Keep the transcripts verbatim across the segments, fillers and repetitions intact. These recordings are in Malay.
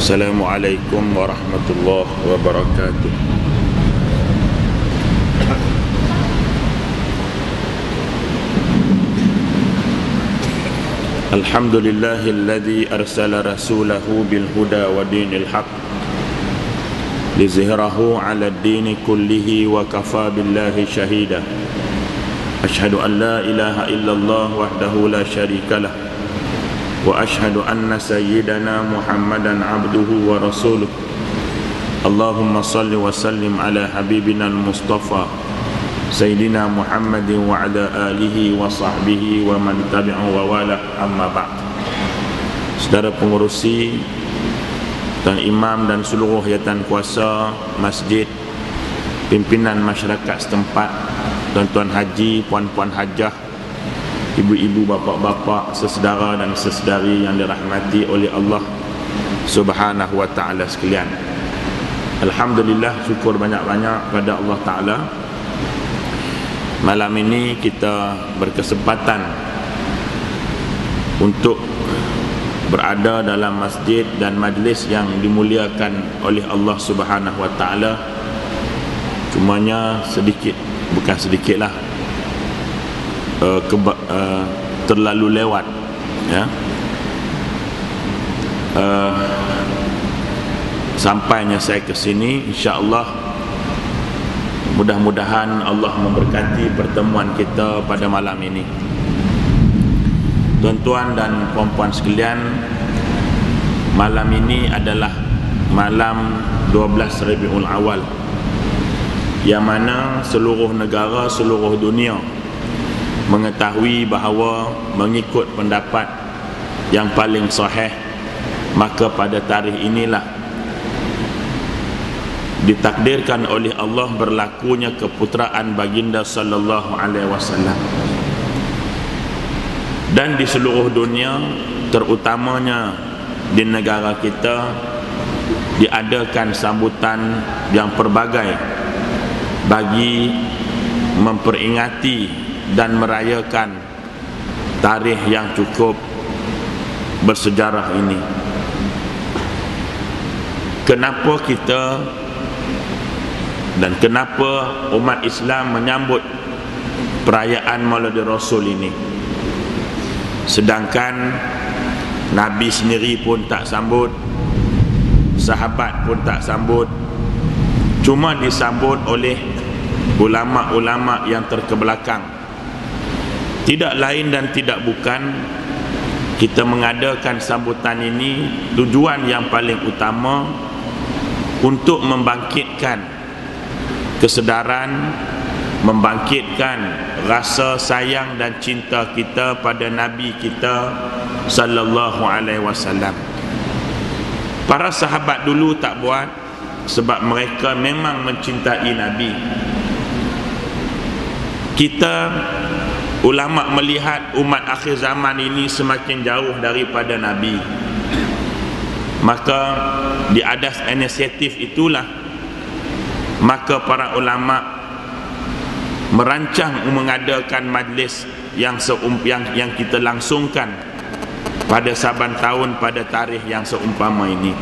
Assalamualaikum warahmatullahi wabarakatuh. Alhamdulillahilladzi arsala rasulahu bil huda wa dinil haq lizhirahu 'ala ad-dini kullihi wa kafa billahi shahida. Ashhadu an la ilaha illallah wahdahu la syarika lah wa ashhadu anna sayyidana Muhammadan abduhu wa rasuluh. Allahumma salli wa sallim ala habibina al-Mustafa Sayyidina Muhammadin wa ala alihi wa sahbihi wa man tabi'u wa wala, amma ba'd. Saudara pengurusi, Tuan Imam dan seluruh yatan kuasa masjid, pimpinan masyarakat setempat, tuan-tuan haji, puan-puan hajah, ibu-ibu, bapa-bapa, sesedara dan sesedari yang dirahmati oleh Allah Subhanahu wa ta'ala sekalian. Alhamdulillah, syukur banyak-banyak pada Allah Ta'ala. Malam ini kita berkesempatan untuk berada dalam masjid dan majlis yang dimuliakan oleh Allah Subhanahu wa ta'ala. Cumanya sedikit, bukan sedikitlah, uh, keba, uh, terlalu lewat, ya. Uh, sampainya saya ke sini, insya-Allah mudah-mudahan Allah memberkati pertemuan kita pada malam ini. Tuan-tuan dan puan-puan sekalian, malam ini adalah malam dua belas Rabiul Awal, yang mana seluruh negara, seluruh dunia mengetahui bahawa mengikut pendapat yang paling sahih, maka pada tarikh inilah ditakdirkan oleh Allah berlakunya keputeraan baginda sallallahu alaihi wasallam. Dan di seluruh dunia, terutamanya di negara kita, diadakan sambutan yang pelbagai bagi memperingati dan merayakan tarikh yang cukup bersejarah ini. Kenapa kita dan kenapa umat Islam menyambut perayaan Maulid Rasul ini, sedangkan Nabi sendiri pun tak sambut, sahabat pun tak sambut, cuma disambut oleh ulama-ulama yang terkebelakang. Tidak lain dan tidak bukan, kita mengadakan sambutan ini tujuan yang paling utama untuk membangkitkan kesedaran, membangkitkan rasa sayang dan cinta kita pada Nabi kita sallallahu alaihi wasallam. Para sahabat dulu tak buat sebab mereka memang mencintai Nabi. Kita ulama melihat umat akhir zaman ini semakin jauh daripada Nabi, maka di atas inisiatif itulah maka para ulama merancang mengadakan majlis yang seum, yang, yang kita langsungkan pada saban tahun pada tarikh yang seumpama ini.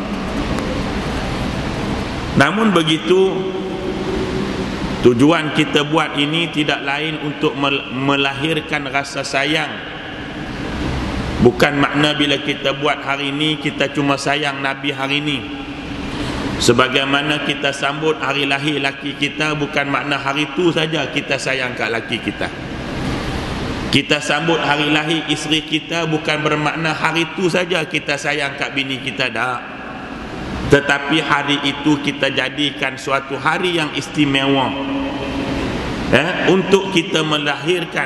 Namun begitu, tujuan kita buat ini tidak lain untuk melahirkan rasa sayang. Bukan makna bila kita buat hari ini kita cuma sayang Nabi hari ini. Sebagaimana kita sambut hari lahir laki kita, bukan makna hari itu saja kita sayang kat laki kita. Kita sambut hari lahir isteri kita, bukan bermakna hari itu saja kita sayang kat bini kita, dah. Tetapi hari itu kita jadikan suatu hari yang istimewa, eh, untuk kita melahirkan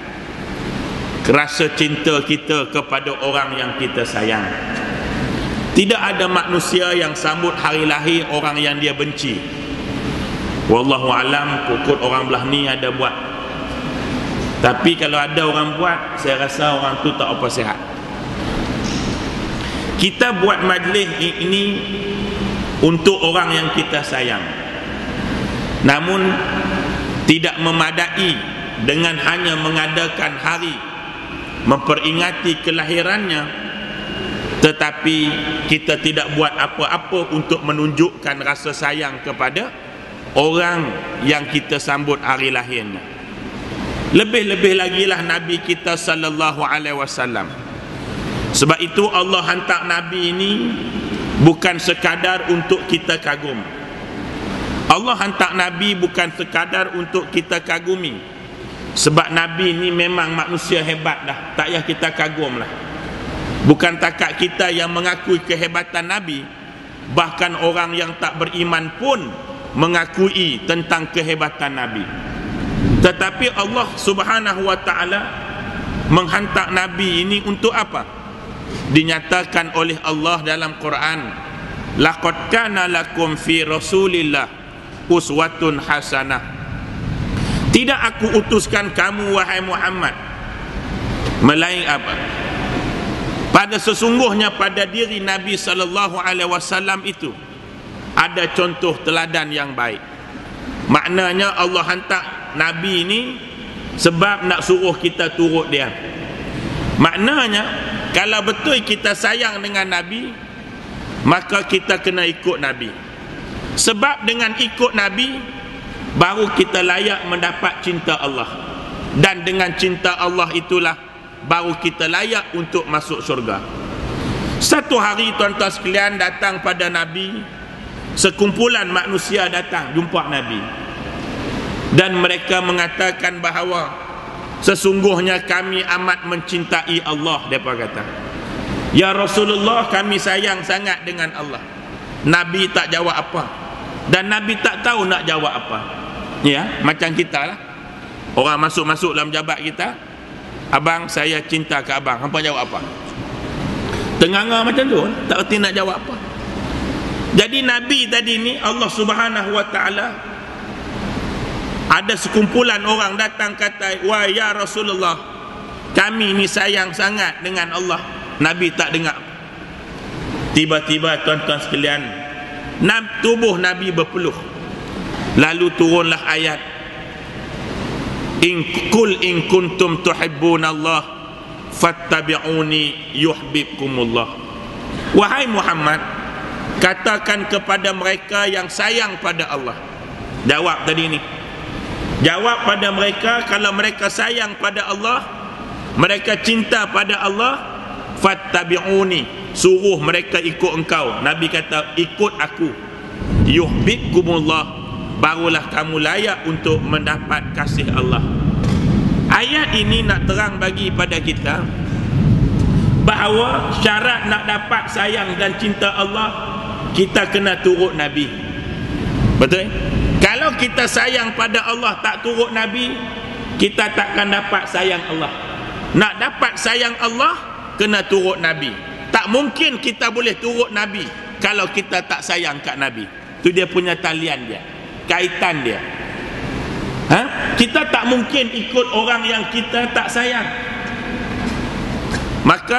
rasa cinta kita kepada orang yang kita sayang. Tidak ada manusia yang sambut hari lahir orang yang dia benci. Wallahu alam, pokok orang belah ni ada buat. Tapi kalau ada orang buat, saya rasa orang tu tak apa sihat. Kita buat majlis ini untuk orang yang kita sayang. Namun tidak memadai dengan hanya mengadakan hari memperingati kelahirannya, tetapi kita tidak buat apa-apa untuk menunjukkan rasa sayang kepada orang yang kita sambut hari lahirnya. Lebih-lebih lagi lah Nabi kita sallallahu alaihi wasallam. Sebab itu Allah hantar Nabi ini bukan sekadar untuk kita kagum. Allah hantar Nabi bukan sekadar untuk kita kagumi. Sebab Nabi ini memang manusia hebat dah, tak payah kita kagum lah. Bukan takat kita yang mengakui kehebatan Nabi, bahkan orang yang tak beriman pun mengakui tentang kehebatan Nabi. Tetapi Allah Subhanahu wa ta'ala menghantar Nabi ini untuk apa? Dinyatakan oleh Allah dalam Quran, laqad kana lakum fi Rasulillah uswatun hasanah. Tidak aku utuskan kamu wahai Muhammad, melainkan apa? Pada sesungguhnya pada diri Nabi sallallahu alaihi wasallam itu ada contoh teladan yang baik. Maknanya Allah hantar Nabi ini sebab nak suruh kita turut dia. Maknanya kalau betul kita sayang dengan Nabi, maka kita kena ikut Nabi. Sebab dengan ikut Nabi baru kita layak mendapat cinta Allah. Dan dengan cinta Allah itulah baru kita layak untuk masuk syurga. Satu hari tuan-tuan sekalian datang pada Nabi, sekumpulan manusia datang jumpa Nabi, dan mereka mengatakan bahawa sesungguhnya kami amat mencintai Allah. Mereka kata, ya Rasulullah, kami sayang sangat dengan Allah. Nabi tak jawab apa, dan Nabi tak tahu nak jawab apa. Ya, macam kita lah, orang masuk-masuk dalam jabat kita, abang saya cinta ke abang, hampa jawab apa? Tenganga macam tu, tak erti nak jawab apa. Jadi Nabi tadi ni Allah Subhanahu wa ta'ala, ada sekumpulan orang datang kata, wah ya Rasulullah, kami ni sayang sangat dengan Allah. Nabi tak dengar. Tiba-tiba tuan-tuan sekalian, tubuh Nabi berpeluh. Lalu turunlah ayat, In kul in kuntum tuhibbunallah fattabi'uni yuhibbukumullah. Wahai Muhammad, katakan kepada mereka yang sayang pada Allah. Jawab tadi ni. Jawab pada mereka, kalau mereka sayang pada Allah, mereka cinta pada Allah, fattabi'uni, suruh mereka ikut engkau. Nabi kata, ikut aku, yuhibbukumullah, barulah kamu layak untuk mendapat kasih Allah. Ayat ini nak terang bagi pada kita bahawa syarat nak dapat sayang dan cinta Allah, kita kena turut Nabi. Betul? Kalau kita sayang pada Allah tak turut Nabi, kita takkan dapat sayang Allah. Nak dapat sayang Allah, kena turut Nabi. Tak mungkin kita boleh turut Nabi kalau kita tak sayang kat Nabi. Itu dia punya talian dia, kaitan dia. Ha? Kita tak mungkin ikut orang yang kita tak sayang. Maka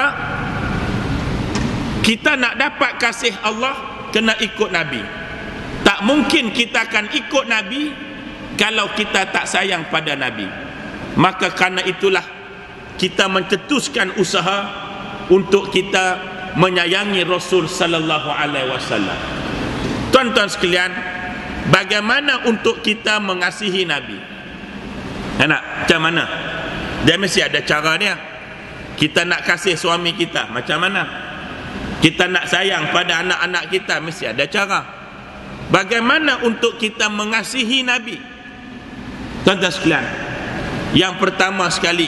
kita nak dapat kasih Allah, kena ikut Nabi. Tak mungkin kita akan ikut Nabi kalau kita tak sayang pada Nabi. Maka karena itulah kita mencetuskan usaha untuk kita menyayangi Rasul sallallahu alaihi wasallam. Tuan-tuan sekalian, bagaimana untuk kita mengasihi Nabi? Enak, macam mana? Dia mesti ada cara dia. Kita nak kasih suami kita, macam mana? Kita nak sayang pada anak-anak kita, mesti ada cara. Bagaimana untuk kita mengasihi Nabi? Tuan-tuan sekalian, yang pertama sekali,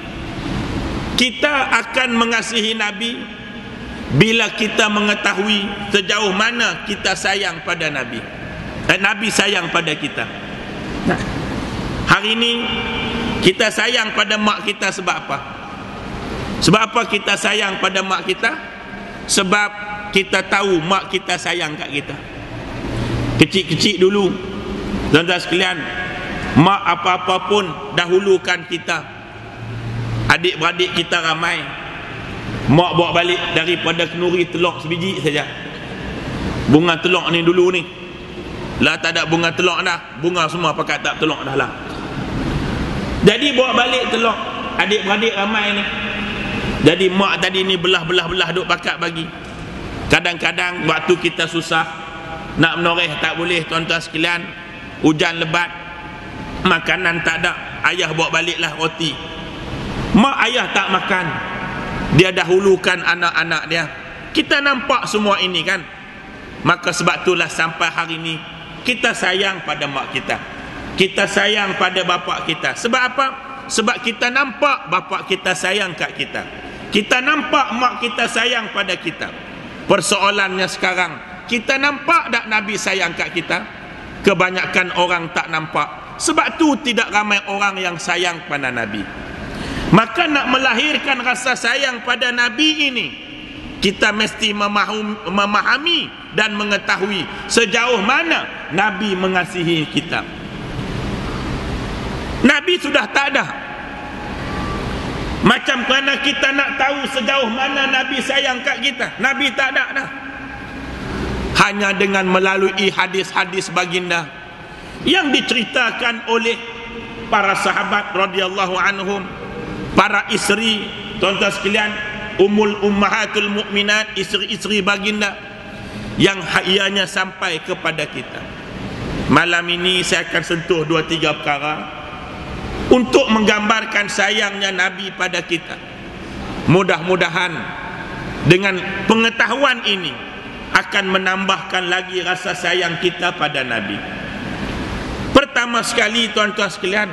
kita akan mengasihi Nabi bila kita mengetahui sejauh mana kita sayang pada Nabi. Dan Nabi sayang pada kita. Nah, hari ini kita sayang pada mak kita sebab apa? Sebab apa kita sayang pada mak kita? Sebab kita tahu mak kita sayang kat kita. Kecil-kecil dulu, tuan-tuan sekalian, mak apa-apa pun dahulukan kita. Adik-beradik kita ramai, mak bawa balik daripada kenuri telur sebiji saja. Bunga telur ni dulu ni, lah tak ada bunga telur dah, bunga semua pakat tak telur dah lah. Jadi bawa balik telur, adik-beradik ramai ni. Jadi mak tadi ni belah-belah-belah duk pakat bagi. Kadang-kadang waktu kita susah nak menoreh tak boleh, tuan-tuan sekalian, hujan lebat, makanan tak ada, ayah bawa baliklah roti. Mak ayah tak makan, dia dahulukan anak-anak dia. Kita nampak semua ini kan. Maka sebab itulah sampai hari ini kita sayang pada mak kita, kita sayang pada bapa kita. Sebab apa? Sebab kita nampak bapa kita sayang kat kita, kita nampak mak kita sayang pada kita. Persoalannya sekarang, kita nampak tak Nabi sayang kat kita? Kebanyakan orang tak nampak. Sebab tu tidak ramai orang yang sayang pada Nabi. Maka nak melahirkan rasa sayang pada Nabi ini, kita mesti memahami, memahami dan mengetahui sejauh mana Nabi mengasihi kita. Nabi sudah tak ada. Macam mana kita nak tahu sejauh mana Nabi sayang kat kita? Nabi tak ada dah. Hanya dengan melalui hadis-hadis baginda yang diceritakan oleh para sahabat radhiyallahu anhum, para isteri, tuan-tuan sekalian, Ummul Ummahatul Mukminat, isteri-isteri baginda, yang ianya sampai kepada kita. Malam ini saya akan sentuh dua tiga perkara untuk menggambarkan sayangnya Nabi pada kita. Mudah-mudahan dengan pengetahuan ini akan menambahkan lagi rasa sayang kita pada Nabi. Pertama sekali, tuan-tuan sekalian,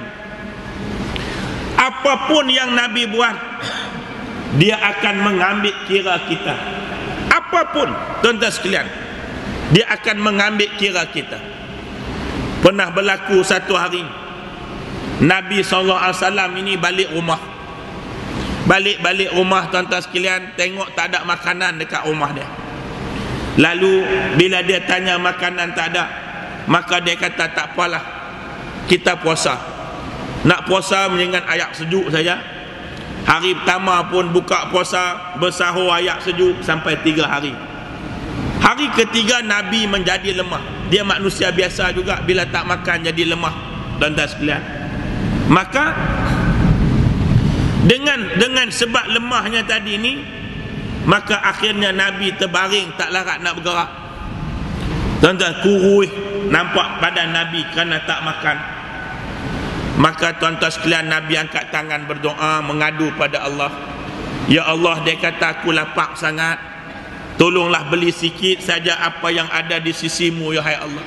apapun yang Nabi buat, dia akan mengambil kira kita. Apapun, tuan-tuan sekalian, dia akan mengambil kira kita. Pernah berlaku satu hari, Nabi sallallahu alaihi wasallam ini balik rumah. Balik-balik rumah, tuan-tuan sekalian, tengok tak ada makanan dekat rumah dia. Lalu bila dia tanya makanan tak ada, maka dia kata tak apalah, kita puasa. Nak puasa dengan ayak sejuk saja. Hari pertama pun buka puasa, bersahur ayak sejuk sampai tiga hari. Hari ketiga Nabi menjadi lemah. Dia manusia biasa juga, bila tak makan jadi lemah, tuan-tuan sekalian. Maka dengan dengan sebab lemahnya tadi ni, maka akhirnya Nabi terbaring, tak larat nak bergerak. Tuan-tuan, kurus nampak badan Nabi kerana tak makan. Maka tuan-tuan sekalian, Nabi angkat tangan berdoa, mengadu pada Allah. Ya Allah, dia kata, aku lapar sangat, tolonglah beli sikit saja apa yang ada di sisimu, ya hai Allah.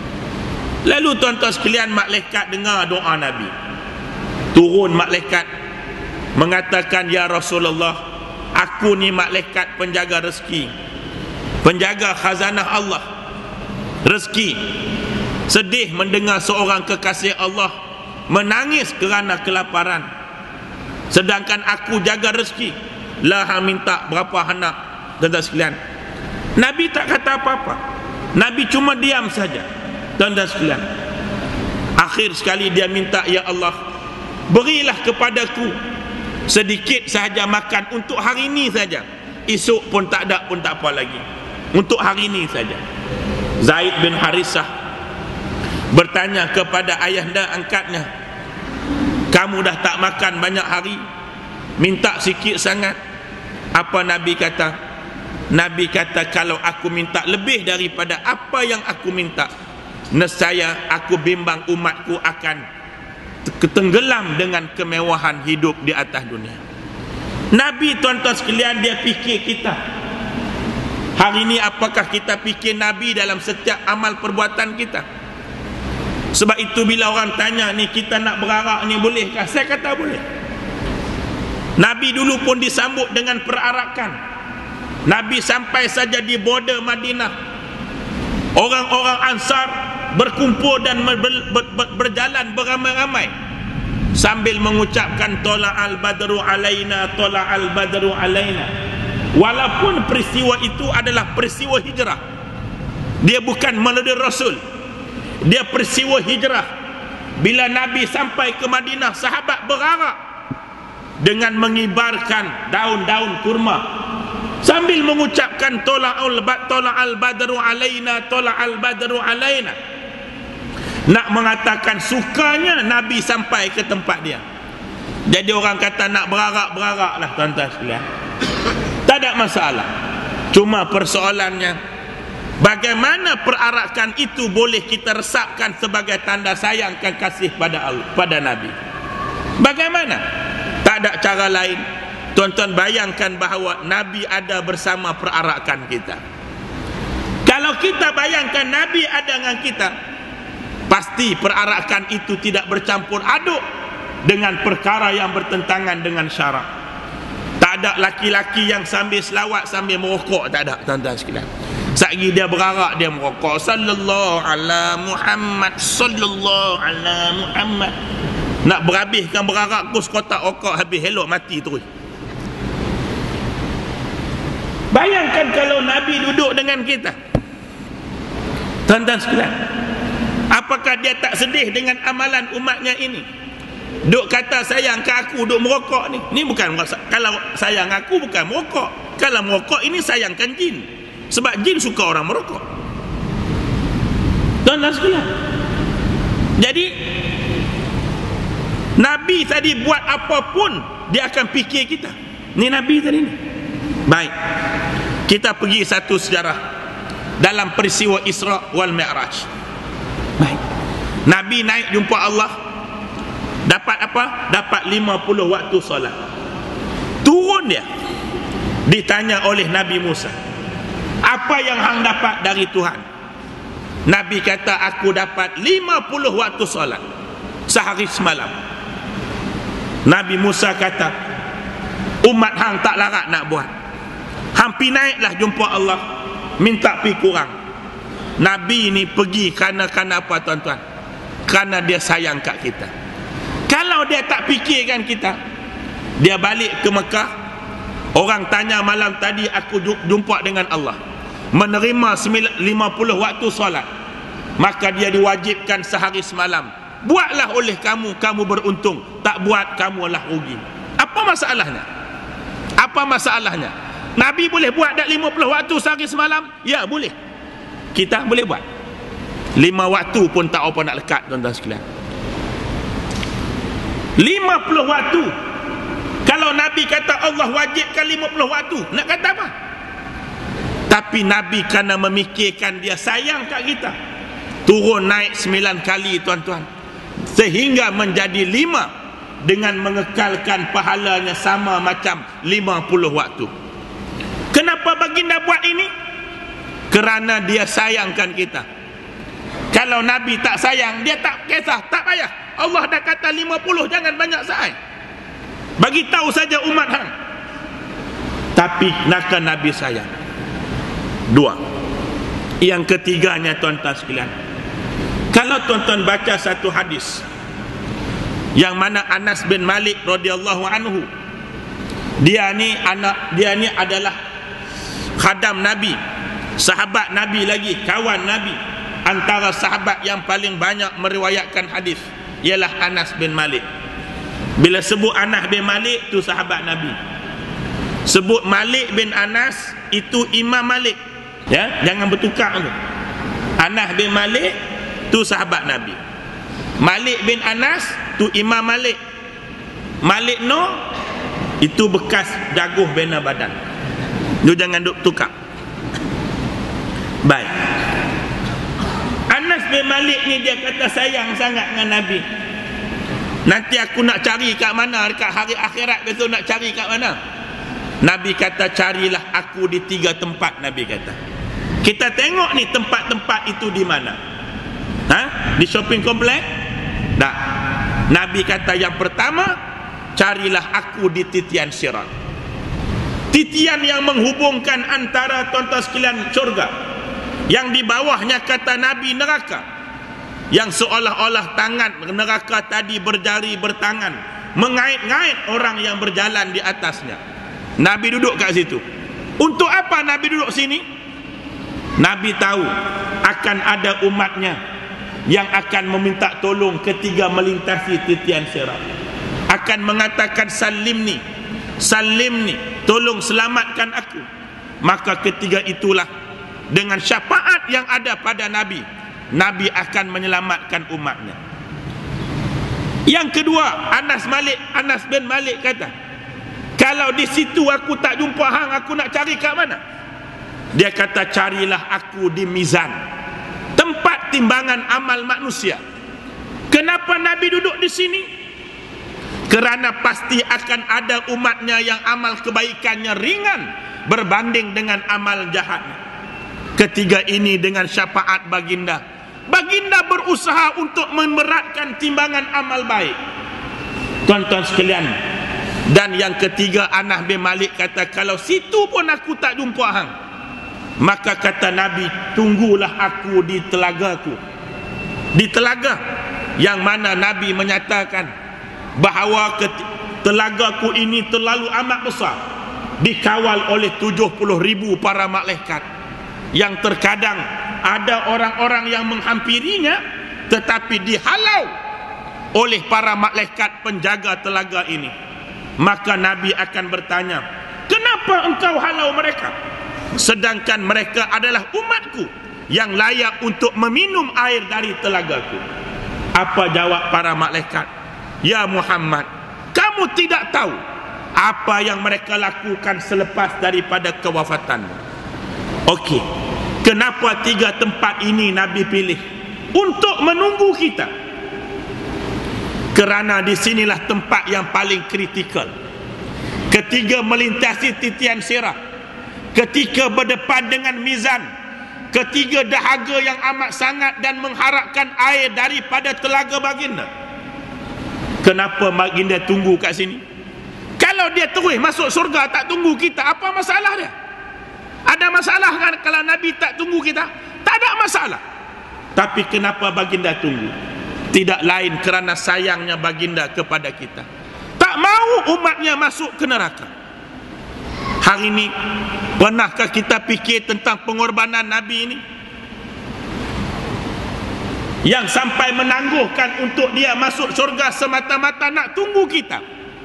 Lalu tuan-tuan sekalian, malaikat dengar doa Nabi. Turun malaikat mengatakan, ya Rasulullah, aku ni malaikat penjaga rezeki, penjaga khazanah Allah, rezeki. Sedih mendengar seorang kekasih Allah menangis kerana kelaparan, sedangkan aku jaga rezeki. Lah minta berapa anak, tuan-tuan sekalian. Nabi tak kata apa-apa, Nabi cuma diam saja, tuan-tuan sekalian. Akhir sekali dia minta, ya Allah, berilah kepadaku sedikit sahaja makan untuk hari ini saja. Esok pun tak ada pun tak apa lagi, untuk hari ini saja. Zaid bin Harisah bertanya kepada ayahanda angkatnya, kamu dah tak makan banyak hari, minta sikit sangat. Apa Nabi kata? Nabi kata, kalau aku minta lebih daripada apa yang aku minta, nescaya aku bimbang umatku akan ketenggelam dengan kemewahan hidup di atas dunia. Nabi, tuan-tuan sekalian, dia fikir kita. Hari ini apakah kita fikir Nabi dalam setiap amal perbuatan kita? Sebab itu bila orang tanya ni, kita nak berarak ni bolehkah? Saya kata boleh. Nabi dulu pun disambut dengan perarakan. Nabi sampai saja di border Madinah, orang-orang Ansar berkumpul dan ber, ber, ber, berjalan beramai-ramai sambil mengucapkan tola'al badru alaina, tola'al badru alaina. Walaupun peristiwa itu adalah peristiwa hijrah, dia bukan maulid Rasul, dia peristiwa hijrah. Bila Nabi sampai ke Madinah, sahabat berarak dengan mengibarkan daun-daun kurma sambil mengucapkan tola'al tola'al badru alaina, tola'al badru alaina. Nak mengatakan sukanya Nabi sampai ke tempat dia. Jadi orang kata nak berarak-berarak lah tuan-tuan sekalian, tak ada masalah. Cuma persoalannya, bagaimana perarakan itu boleh kita resapkan sebagai tanda sayang dan kasih pada Allah, pada Nabi? Bagaimana? Tak ada cara lain. Tuan-tuan bayangkan bahawa Nabi ada bersama perarakan kita. Kalau kita bayangkan Nabi ada dengan kita, pasti perarakan itu tidak bercampur aduk dengan perkara yang bertentangan dengan syarak. Tak ada laki-laki yang sambil selawat sambil merokok, tak ada tuan-tuan sekalian. Satgi dia berarak dia merokok, sallallahu ala Muhammad, sallallahu ala Muhammad. Nak berhabiskan berarak kus kotak rokok habis, elok mati terus. Bayangkan kalau Nabi duduk dengan kita, tuan-tuan sekalian, apakah dia tak sedih dengan amalan umatnya ini? Duk kata sayang ke aku, duk merokok ni. Ni bukan, kalau sayang aku bukan merokok. Kalau merokok ini sayangkan jin. Sebab jin suka orang merokok. Tuan-tuan sekalian, jadi Nabi tadi buat apapun dia akan fikir kita. Ni Nabi tadi ni. Baik, kita pergi satu sejarah dalam peristiwa Isra wal Mi'raj. Baik, Nabi naik jumpa Allah, dapat apa? Dapat lima puluh waktu solat. Turun dia, ditanya oleh Nabi Musa, apa yang hang dapat dari Tuhan? Nabi kata, aku dapat lima puluh waktu solat sehari semalam. Nabi Musa kata, umat hang tak larat nak buat. Hang pi naiklah jumpa Allah, minta pi kurang. Nabi ni pergi kerana kerana apa tuan-tuan? Kerana dia sayang kat kita. Kalau dia tak fikirkan kita, dia balik ke Mekah, orang tanya malam tadi aku jumpa dengan Allah, menerima lima puluh waktu solat, maka dia diwajibkan sehari semalam. Buatlah oleh kamu, kamu beruntung. Tak buat, kamu lah rugi. Apa masalahnya? Apa masalahnya? Nabi boleh buat tak lima puluh waktu sehari semalam? Ya, boleh. Kita boleh buat. Lima waktu pun tak apa nak lekat, tuan-tuan sekalian. lima puluh waktu. Kalau Nabi kata Allah wajibkan lima puluh waktu, nak kata apa? Tapi Nabi kerana memikirkan dia sayang kat kita, turun naik sembilan kali tuan-tuan, sehingga menjadi lima, dengan mengekalkan pahalanya sama macam lima puluh waktu. Kenapa baginda buat ini? Kerana dia sayangkan kita. Kalau Nabi tak sayang, dia tak kisah, tak payah. Allah dah kata lima puluh, jangan banyak sa'i. Bagi tahu saja umat hang. Tapi nak Nabi sayang. Dua. Yang ketiganya tuan-tuan sekalian, kalau tuan-tuan baca satu hadis yang mana Anas bin Malik radhiyallahu anhu, dia ni anak dia ni adalah khadam Nabi, sahabat Nabi lagi, kawan Nabi. Antara sahabat yang paling banyak meriwayatkan hadis ialah Anas bin Malik. Bila sebut Anas bin Malik, tu sahabat Nabi. Sebut Malik bin Anas, itu Imam Malik. Ya, jangan bertukar tu. Anas bin Malik tu sahabat Nabi. Malik bin Anas tu Imam Malik. Malik no itu bekas daguh bena badan. Lu jangan duk tukar. Baik. Anas bin Malik ni dia kata sayang sangat dengan Nabi. Nanti aku nak cari kat mana, dekat hari akhirat besok nak cari kat mana? Nabi kata carilah aku di tiga tempat. Nabi kata, kita tengok ni tempat-tempat itu di mana? Ha? Di shopping komplek? Tak. Nabi kata yang pertama, carilah aku di titian sirat. Titian yang menghubungkan antara tuan-tuan sekalian syurga, yang di bawahnya kata Nabi neraka, yang seolah-olah tangan neraka tadi berjari bertangan mengait-ngait orang yang berjalan di atasnya. Nabi duduk kat situ. Untuk apa Nabi duduk sini? Nabi tahu akan ada umatnya yang akan meminta tolong ketika melintasi titian sirat, akan mengatakan salimni, salimni, tolong selamatkan aku. Maka ketiga itulah, dengan syafaat yang ada pada Nabi, Nabi akan menyelamatkan umatnya. Yang kedua, Anas Malik, Anas bin Malik kata, kalau di situ aku tak jumpa hang, aku nak cari kat mana? Dia kata, carilah aku di mizan, tempat timbangan amal manusia. Kenapa Nabi duduk di sini? Kerana pasti akan ada umatnya yang amal kebaikannya ringan berbanding dengan amal jahatnya. Ketiga ini dengan syafaat baginda, baginda berusaha untuk memberatkan timbangan amal baik. Tuan-tuan sekalian, dan yang ketiga, Anas bin Malik kata, kalau situ pun aku tak jumpa hang, maka kata Nabi, tunggulah aku di telagaku. Di telaga yang mana Nabi menyatakan bahawa telagaku ini terlalu amat besar, dikawal oleh tujuh puluh ribu para malaikat, yang terkadang ada orang-orang yang menghampirinya tetapi dihalau oleh para malaikat penjaga telaga ini. Maka Nabi akan bertanya, kenapa engkau halau mereka, sedangkan mereka adalah umatku yang layak untuk meminum air dari telagaku? Apa jawab para malaikat? Ya Muhammad, kamu tidak tahu apa yang mereka lakukan selepas daripada kewafatanmu. Okey, kenapa tiga tempat ini Nabi pilih untuk menunggu kita? Kerana di sinilah tempat yang paling kritikal. Ketika melintasi titian sirah, ketika berdepan dengan mizan, ketika dahaga yang amat sangat dan mengharapkan air daripada telaga baginda. Kenapa baginda tunggu kat sini? Kalau dia terus masuk surga tak tunggu kita, apa masalah dia? Ada masalah kan kalau Nabi tak tunggu kita? Tak ada masalah. Tapi kenapa baginda tunggu? Tidak lain kerana sayangnya baginda kepada kita. Tak mahu umatnya masuk ke neraka. Hari ini, pernahkah kita fikir tentang pengorbanan Nabi ini? Yang sampai menangguhkan untuk dia masuk syurga semata-mata nak tunggu kita.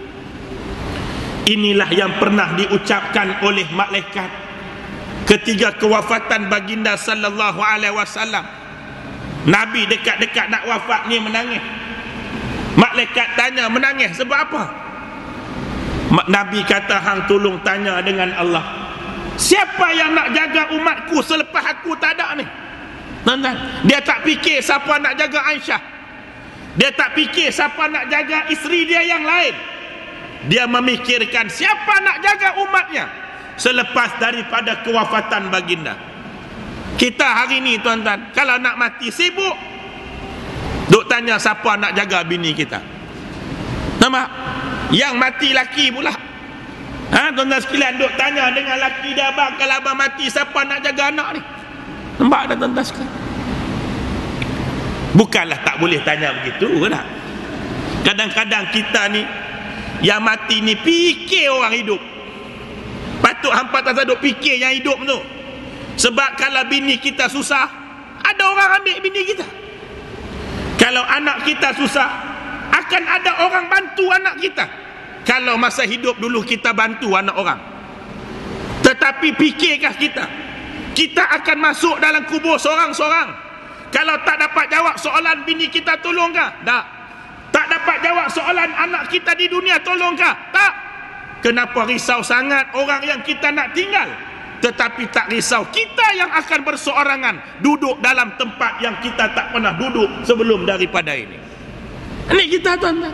Inilah yang pernah diucapkan oleh malaikat ketika kewafatan baginda sallallahu alaihi wasallam. Nabi dekat-dekat nak wafat ni menangis. Malaikat tanya, menangis sebab apa? Nabi kata, hang tolong tanya dengan Allah, siapa yang nak jaga umatku selepas aku tak ada ni? Dia tak fikir siapa nak jaga Aisyah, dia tak fikir siapa nak jaga isteri dia yang lain. Dia memikirkan siapa nak jaga umatnya selepas daripada kewafatan baginda. Kita hari ni tuan-tuan, kalau nak mati sibuk duk tanya siapa nak jaga bini kita. Nampak? Yang mati laki pula. Ha, tuan-tuan sekalian duk tanya dengan laki dia, abang kalau abang mati siapa nak jaga anak ni? Nampak tak tuan-tuan sekalian? Bukanlah tak boleh tanya begitu tak? Kadang-kadang kita ni yang mati ni fikir orang hidup. Patut hampa tak duk fikir yang hidup tu. Sebab kalau bini kita susah, ada orang ambil bini kita. Kalau anak kita susah, akan ada orang bantu anak kita. Kalau masa hidup dulu kita bantu anak orang. Tetapi fikirkah kita, kita akan masuk dalam kubur seorang-seorang? Kalau tak dapat jawab soalan bini kita, tolongkah? Tak. Tak dapat jawab soalan anak kita di dunia, tolongkah? Tak. Kenapa risau sangat orang yang kita nak tinggal? Tetapi tak risau kita yang akan berseorangan duduk dalam tempat yang kita tak pernah duduk sebelum daripada ini. Ini kita tuan-tuan.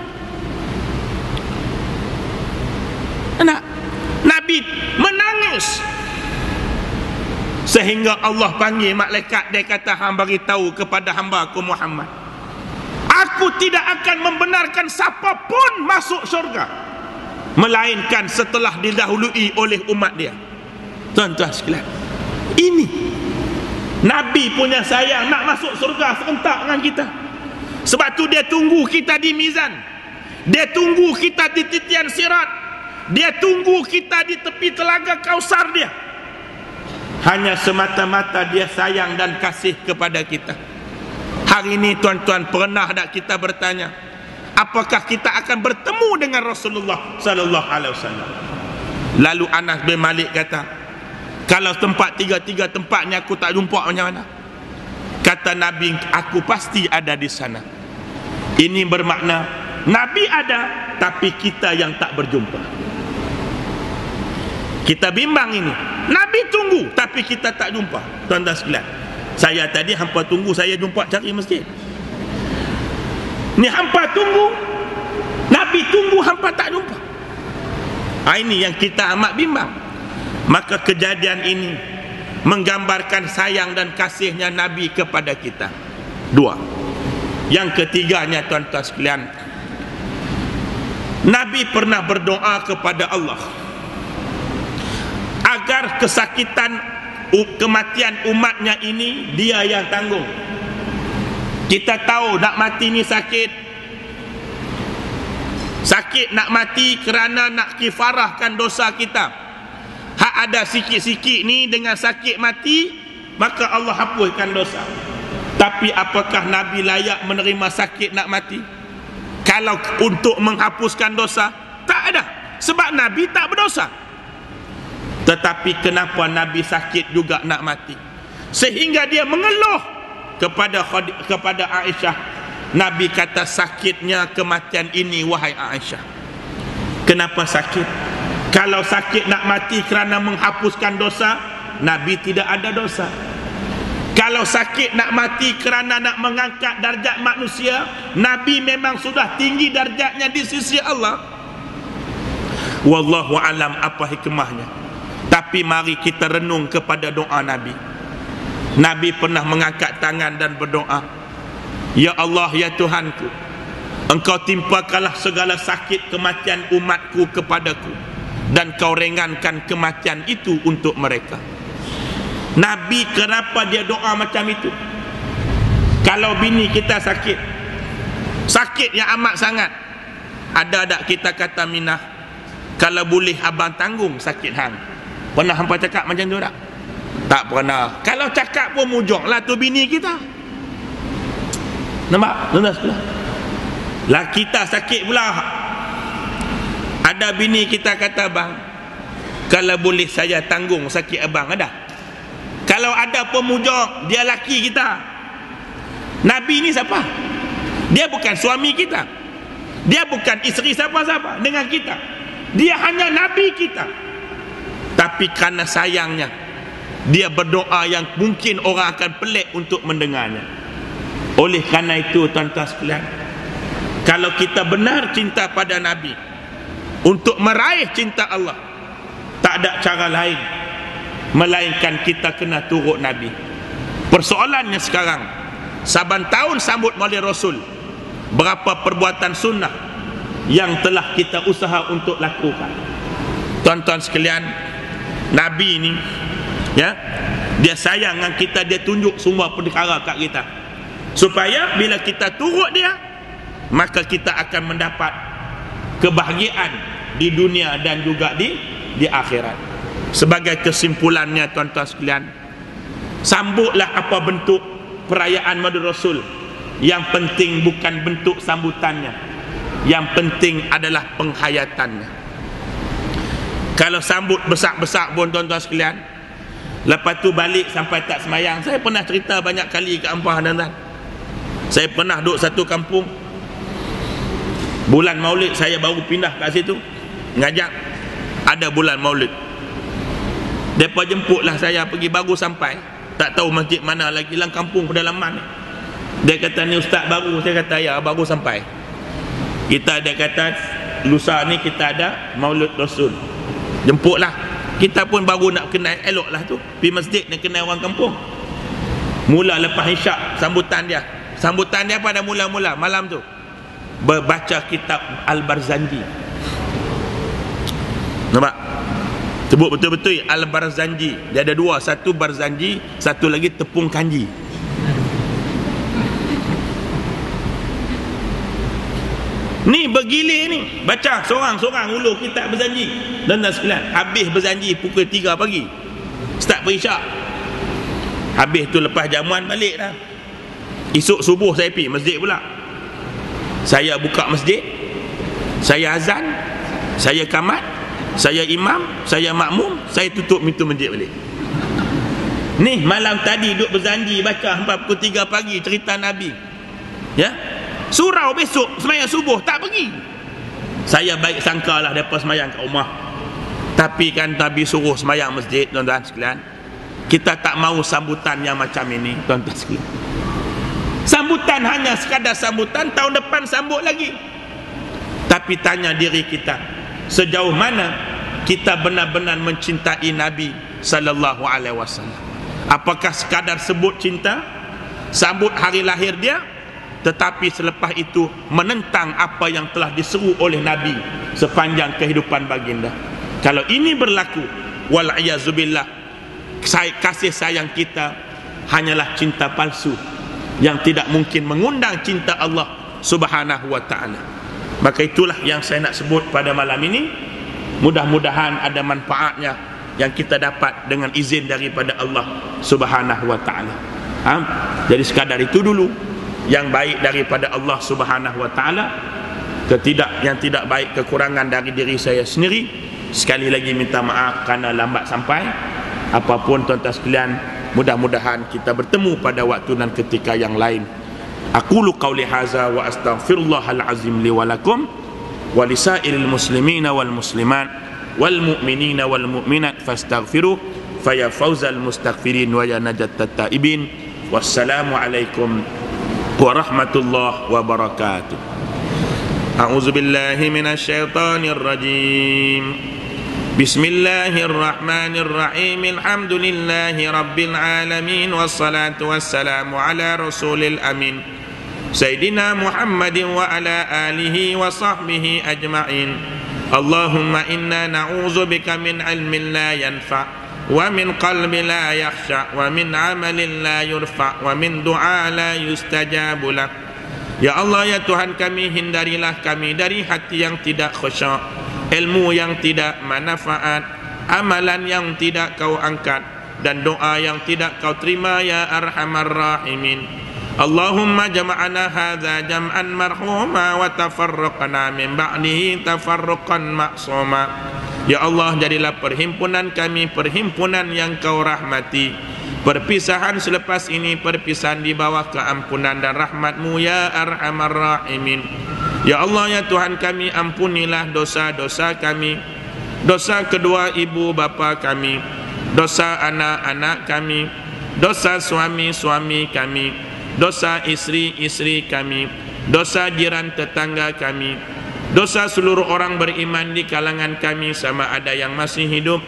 Anak Nabi menangis sehingga Allah panggil malaikat. Dia kata, hang bagi tahu kepada hamba aku Muhammad, aku tidak akan membenarkan siapa pun masuk syurga melainkan setelah didahului oleh umat dia. Tuan-tuan sekalian, ini Nabi punya sayang nak masuk surga serentak dengan kita. Sebab tu dia tunggu kita di mizan, dia tunggu kita di titian sirat, dia tunggu kita di tepi telaga Kausar dia. Hanya semata-mata dia sayang dan kasih kepada kita. Hari ini tuan-tuan, pernah tak kita bertanya, apakah kita akan bertemu dengan Rasulullah sallallahu alaihi wasallam? Lalu Anas bin Malik kata, kalau tempat tiga-tiga tempatnya aku tak jumpa macam mana? Kata Nabi, aku pasti ada di sana. Ini bermakna Nabi ada, tapi kita yang tak berjumpa. Kita bimbang ini. Nabi tunggu, tapi kita tak jumpa. Tuan-tuan sekalian, saya tadi hampa tunggu, saya jumpa cari masjid. Ni hampa tunggu, Nabi tunggu, hampa tak jumpa. Ha, ini yang kita amat bimbang. Maka kejadian ini menggambarkan sayang dan kasihnya Nabi kepada kita. Dua. Yang ketiganya, tuan-tuan sekalian, Nabi pernah berdoa kepada Allah agar kesakitan kematian umatnya ini dia yang tanggung. Kita tahu nak mati ni sakit. Sakit nak mati kerana nak kifarahkan dosa kita. Hak ada sikit-sikit ni dengan sakit mati, maka Allah hapuskan dosa. Tapi apakah Nabi layak menerima sakit nak mati? Kalau untuk menghapuskan dosa, tak ada. Sebab Nabi tak berdosa. Tetapi kenapa Nabi sakit juga nak mati? Sehingga dia mengeluh kepada kepada Aisyah. Nabi kata, sakitnya kematian ini wahai Aisyah. Kenapa sakit? Kalau sakit nak mati kerana menghapuskan dosa, Nabi tidak ada dosa. Kalau sakit nak mati kerana nak mengangkat darjat manusia, Nabi memang sudah tinggi darjatnya di sisi Allah. Wallahu alam apa hikmahnya. Tapi mari kita renung kepada doa Nabi. Nabi pernah mengangkat tangan dan berdoa, ya Allah, ya Tuhanku, Engkau timpakanlah segala sakit kematian umatku kepadaku, dan Kau ringankan kematian itu untuk mereka. Nabi kenapa dia doa macam itu? Kalau bini kita sakit, sakit yang amat sangat, ada tak kita kata Minah, kalau boleh abang tanggung sakit hang? Pernah hampa cakap macam tu tak? Tak pernah. Kalau cakap pun mujuklah tu bini kita. Nampak? Tuan-tuan sekalian, lah kita sakit pula, ada bini kita kata, bang, kalau boleh saya tanggung sakit abang, ada? Kalau ada pemujuk, dia laki kita. Nabi ni siapa? Dia bukan suami kita, dia bukan isteri siapa-siapa dengan kita, dia hanya Nabi kita. Tapi kerana sayangnya, dia berdoa yang mungkin orang akan pelik untuk mendengarnya. Oleh kerana itu, tuan-tuan sekalian, kalau kita benar cinta pada Nabi, untuk meraih cinta Allah, tak ada cara lain melainkan kita kena turut Nabi. Persoalannya sekarang, saban tahun sambut Maulid Rasul, berapa perbuatan sunnah yang telah kita usaha untuk lakukan. Tuan-tuan sekalian, Nabi ni, ya, dia sayang dengan kita, dia tunjuk semua perkara kat kita, supaya bila kita turut dia, maka kita akan mendapat kebahagiaan di dunia dan juga di di akhirat. Sebagai kesimpulannya, tuan-tuan sekalian, sambutlah apa bentuk perayaan Maulid Rasul. Yang penting bukan bentuk sambutannya, yang penting adalah penghayatannya. Kalau sambut besar-besar pun, tuan-tuan sekalian, lepas tu balik sampai tak semayang. Saya pernah cerita banyak kali ke Ampah, tuan-tuan. Saya pernah duduk satu kampung, bulan Maulid saya baru pindah kat situ ngajak, ada bulan Maulid. Mereka jemputlah saya pergi, baru sampai, tak tahu masjid mana lagi, dalam kampung pedalaman. Dia kata, ni ustaz baru. Saya kata, ya, baru sampai. Kita, dia kata, lusa ni kita ada Maulid Rasul, jemputlah. Kita pun baru nak kenal, elok lah tu, pergi masjid nak kenal orang kampung. Mula lepas isyak, sambutan dia. Sambutan dia pada mula-mula malam tu, berbaca kitab Al-Barzanji. Nampak? Sebut betul-betul Al-Barzanji. Dia ada dua, satu Barzanji, satu lagi Tepung Kanji. Ni bergilir ni, baca seorang-seorang ulur kitab Barzanji. Dan dan sekalian, habis Barzanji pukul tiga pagi, start berisyak. Habis tu lepas jamuan balik dah. Esok subuh saya pergi masjid pula. Saya buka masjid, saya azan, saya kamat, saya imam, saya makmum, saya tutup pintu masjid balik. Ni malam tadi duduk berjanji baca sampai pukul tiga pagi cerita Nabi. Ya. surau besok semayang subuh tak pergi. Saya baik sangkalah mereka semayang kat rumah, tapi kan Nabi suruh semayang masjid. Tuan-tuan sekalian, kita tak mahu sambutan yang macam ini. Tuan-tuan sekalian, sambutan hanya sekadar sambutan, tahun depan sambut lagi. Tapi tanya diri kita, sejauh mana kita benar-benar mencintai Nabi sallallahu alaihi wasallam? Apakah sekadar sebut cinta, sambut hari lahir dia, tetapi selepas itu menentang apa yang telah diseru oleh Nabi sepanjang kehidupan baginda? Kalau ini berlaku, wal'iyazubillah, kasih sayang kita hanyalah cinta palsu yang tidak mungkin mengundang cinta Allah subhanahu wa ta'ala. Maka itulah yang saya nak sebut pada malam ini. Mudah-mudahan ada manfaatnya yang kita dapat dengan izin daripada Allah subhanahu wa ta'ala. Ha? Jadi sekadar itu dulu yang baik daripada Allah subhanahu wa ta'ala. Ketidak, yang tidak baik, kekurangan dari diri saya sendiri. Sekali lagi minta maaf kerana lambat sampai. Apapun tuan-tuan sekalian, mudah-mudahan kita bertemu pada waktu dan ketika yang lain. Aqulu qawli hadza wa astaghfirullahal azim li wa lakum wa lisairil muslimina wal muslimat wal mu'minina wal mu'minat fastaghfiruh faya fawzal mustaghfirin wa ya najat taibin. Wassalamu alaikum warahmatullahi wabarakatuh. A'udzu billahi minasy syaithanir rajim. Bismillahirrahmanirrahim. Alhamdulillahi rabbil alamin wassalatu wassalamu ala rasulil amin Sayyidina Muhammadin wa ala alihi wa sahbihi ajma'in. Allahumma inna na'udzubika min ilmin la yanfa' wa min qalbi la yakhsha wa min amalin la yurfa wa min du'a la yustajabu lak. Ya Allah, ya Tuhan kami, hindarilah kami dari hati yang tidak khusyuk, ilmu yang tidak manfaat, amalan yang tidak kau angkat, dan doa yang tidak kau terima ya arhamar rahimin. Allahumma jama'ana hadza jam'an marhuma wa tafarraqna min ba'dihi tafarruqan ma'suma. Ya Allah, jadilah perhimpunan kami perhimpunan yang kau rahmati, perpisahan selepas ini perpisahan di bawah keampunan dan rahmat-Mu ya arhamar rahimin. Ya Allah, ya Tuhan kami, ampunilah dosa-dosa kami, dosa kedua ibu bapa kami, dosa anak-anak kami, dosa suami-suami kami, dosa istri-istri kami, dosa jiran tetangga kami, dosa seluruh orang beriman di kalangan kami, sama ada yang masih hidup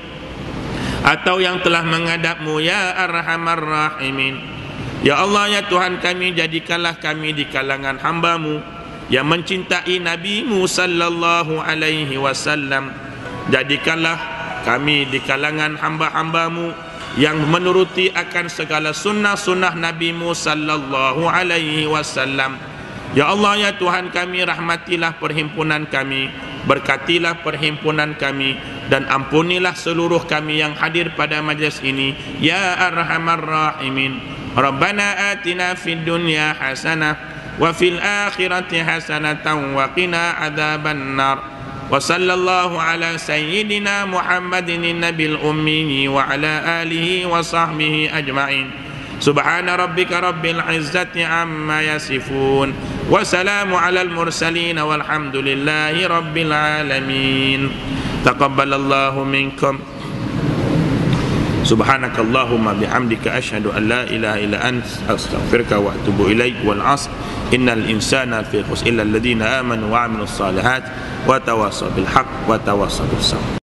atau yang telah menghadap-Mu ya arhamar rahimin. Ya Allah, ya Tuhan kami, jadikanlah kami di kalangan hamba-Mu yang mencintai Nabi-Mu sallallahu alaihi wasallam. Jadikanlah kami di kalangan hamba-hamba-Mu yang menuruti akan segala sunnah-sunnah Nabi-Mu sallallahu alaihi wasallam. Ya Allah, ya Tuhan kami, rahmatilah perhimpunan kami, berkatilah perhimpunan kami, dan ampunilah seluruh kami yang hadir pada majlis ini ya arhamar rahimin. Rabbana atina fid dunya hasanah wa fil akhirati hasanatan wa qina adzaban nar. Wa sallallahu ala sayyidina Muhammadin nabil ummi wa ala alihi wa sahbihi ajma'in. Subhana rabbika rabbil izzati amma yasifun wa salamu alal mursalin walhamdulillahi rabbil alamin. Taqabbalallahu minkum. Subhanakallahumma bihamdika asyhadu an la ilaha illa anta astaghfiruka wa atubu ilaik. Wal 'asr innal insana fi khusr illa alladhina amanu wa 'amilus solihat wa tawassaw bil haqq wa tawassaw bis sabr.